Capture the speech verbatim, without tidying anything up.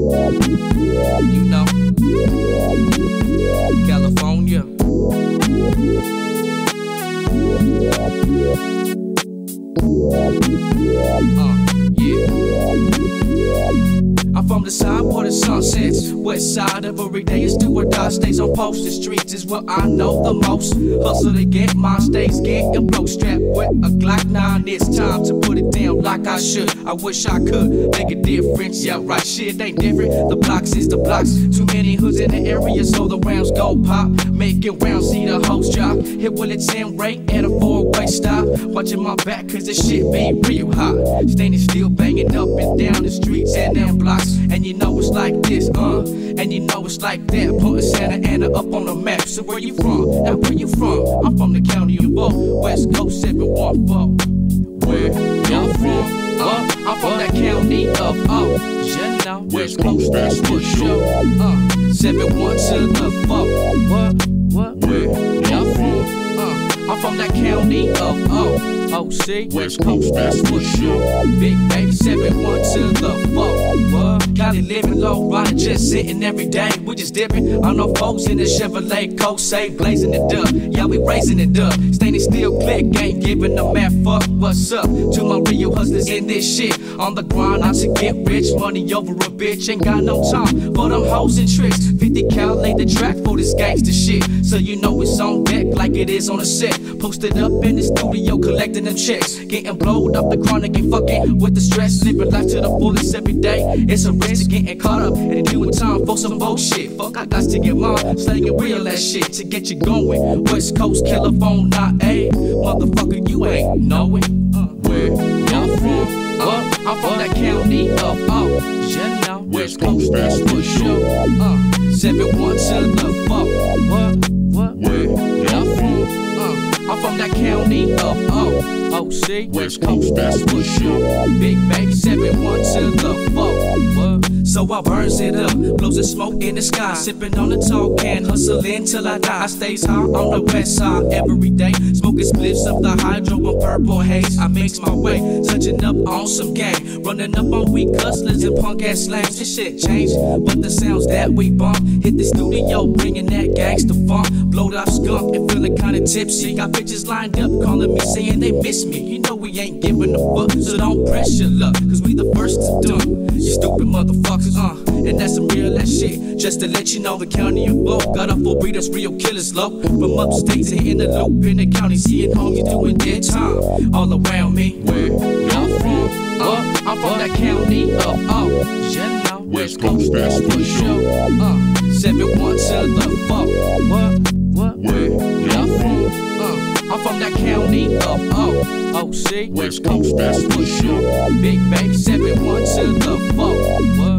You know, California. Uh, yeah. I'm from the side where the sun sets. West side every day is do or die. Stays on post. The streets is where I know the most. Hustle to get my stays, get and blow. Strapped with a Glock nine. It's time to put it down like I should. I wish I could make a difference. Yeah, right, shit ain't different. The blocks is the blocks. Too many hoods in the area, so the rounds go pop. Make it round, see the host drop. Hit with a ten rate at a four-way stop. Watching my back, cause this shit be real hot. Standing still, banging up and down the streets and them blocks. And you know it's like this, uh and you know it's like that. Putting Santa Ana up on the map. So where you from? Now where you from? I'm from the county of O, West Coast seven one four. Where y'all from? Uh, I'm from that county of O. You know, West Coast, that's for sure. Uh, seven one to the four. What? What? Where y'all from? Uh, I'm from that county of O. O C, West Coast, that's for sure. Big baby, seven one to the four. What? Got it living low, riding, just sitting every day. We just dipping on no folks in the Chevrolet Coast, say blazing it up. Yeah, we raising it up. Standing still, click, ain't giving a man fuck. What's up to my real hustlers in this shit? On the grind, out to get rich. Money over a bitch, ain't got no time for them hoes and tricks. fifty cal laid the track for this gangster shit. So you know it's on deck like it is on a set. Posted up in the studio, collecting them checks. Getting blowed up the chronic and fucking with the stress. Living life to the fullest every day. It's a risk getting caught up and doing time for some bullshit. Fuck, I got to get mine, slanging real ass shit to get you going. West Coast killer phone, not a motherfucker, you ain't know it. Uh, where y'all from? Uh, I'm from that county of O. You know, West Coast, that's for sure. Uh, seven one to the four. What? What? Where y'all from? I'm from that county of O. O C, West Coast, that's for sure. Big baby, seven one to the four. What? So I burns it up, blows the smoke in the sky. Sipping on the tall can, hustling till I die. I stays high on the west side every day. Smoking spliffs of the hydro and purple haze. I makes my way, touching up on some gang. Running up on weak hustlers and punk ass slams. This shit changed, but the sounds that we bump. Hit the studio, bringing that gangster funk. Blowed up skunk and feeling kinda tipsy. Got bitches lined up, calling me, saying they miss me. You know we ain't giving a fuck, so don't press your luck, cause we the first to do it. You stupid motherfuckers, uh, and that's some real ass shit. Just to let you know, the county of O got up for breeders, real killers low. From upstate to in the loop in the county, seeing homies doing dead time all around me. Where y'all from? Uh, I'm from that county of O. You know, West Coast, that's for sure. Uh, seven one to the four. What? What? Where y'all from? Uh, I'm from that county of O. O C, West Coast, that's for sure. Big baby, seven one to the four. What?